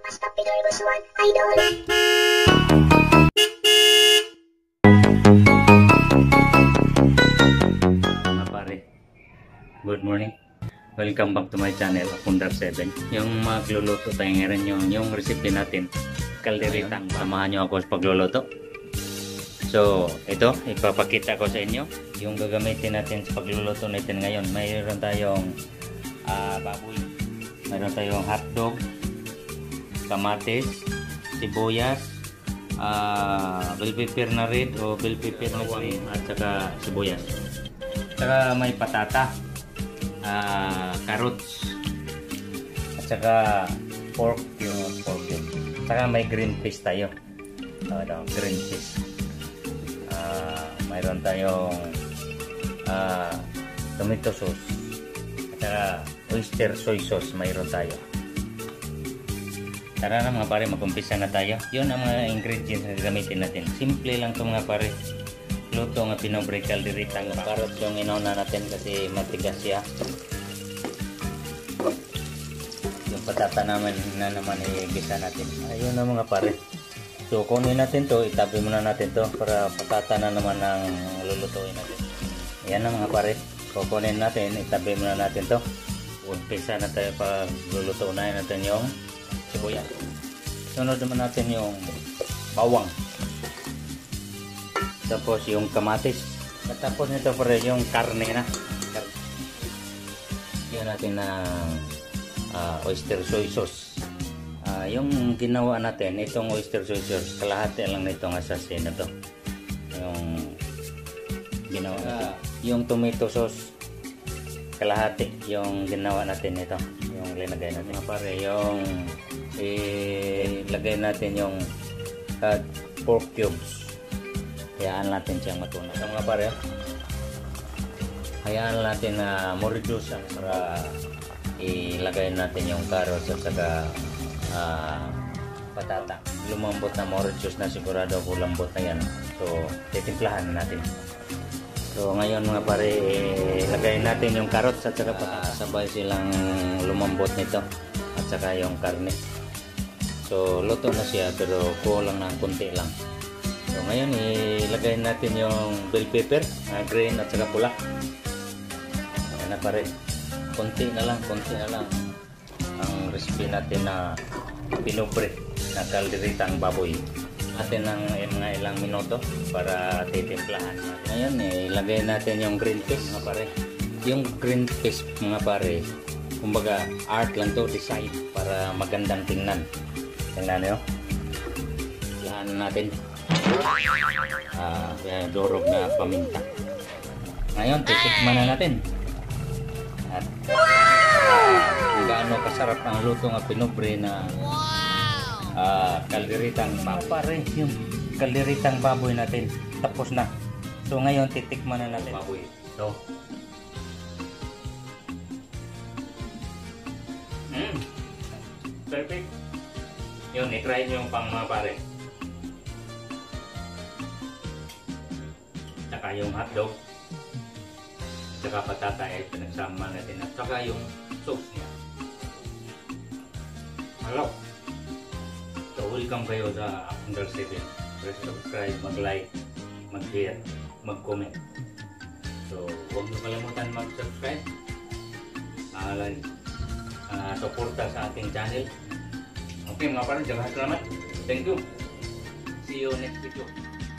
Basta Pinoy Busuan Idol. Mga pare, good morning. Welcome back to my channel, Pundar 7. Yung magluluto tayo ngayon, yung recipe natin, kalderitang. Samahan nyo ako sa pagluluto. So, ito, ipapakita ko sa inyo yung gagamitin natin sa pagluluto natin ngayon. Mayroon tayong baboy, mayroon tayong hotdog, kamatis, sibuyas, bell pepper na red o bell pepper na green, at saka sibuyas. Saka may patata, carrots, at saka pork cube. Saka may green fish tayo. Green fish. Mayroon tayong tomato sauce. At saka oyster soy sauce mayroon tayo. Tara na mga pare, mag-umpisa na tayo. Yun ang mga ingredients na gagamitin natin. Simple lang ito mga pare. Luto nga pinobre kalderitang. Carrots yung inauna natin kasi matigas siya. Yung patata naman igisa natin. Ayun na mga pare. So kunin natin to, itabi muna natin to para patata na naman ang lulutuin natin. Ayan na mga pare. Kukunin natin, itabi muna natin to. Umpisa na tayo pag luluto na natin yung sibuyas. Sunod naman natin yung bawang. Tapos yung kamatis. At tapos nito pare yung karne na. Yan natin na oyster soy sauce. Yung ginawa natin, itong oyster soy sauce, kalahati lang nitong asasin na to. Yung ginawa natin. Yung tomato sauce, kalahati yung ginawa natin ito. Yung linagay natin. Pare, yung ilagay natin yung pork cubes. Hayaan natin siyang matunaw. So mga pare, hayaan natin na mo-reduce para ilagay natin yung carrots at saka patata. Lumambot na mo-reduce na, sigurado ako lambot na yan. So titimplahan natin. So ngayon mga pare, ilagay natin yung carrots at saka patata. Sabay silang lumambot nito at saka yung karne. So luto na siya pero kulang na konti lang. So ngayon ilagay natin yung bell pepper, green at saka pula. Ayan na pare. Konti na lang ang recipe natin na pinobre na kalderitang baboy. Natin ng mga ilang minuto para titimplahan natin. Ngayon ilagay natin yung green fish mga pare. Yung green fish mga pare, kumbaga art lang to, design para magandang tingnan. Tingnan nyo. Lahan natin. Dorog na paminta. Ngayon titikman na natin. At kung gaano kasarap ang luto ng pinobre na kalderitang baboy. Yung kalderitang baboy natin tapos na. So ngayon titikman na natin baboy. So perfect. Yun, i-try nyo yung pang mga pare. Saka yung hotdog, saka patata pinagsama natin, at saka yung sauce niya. Hello. So welcome kayo sa Pundar 7. Press subscribe, mag-like, mag-share, mag-comment. So huwag nyo kalimutan mag-subscribe, suporta sa ating channel. Okay mga parang, salamat. Thank you. See you next video.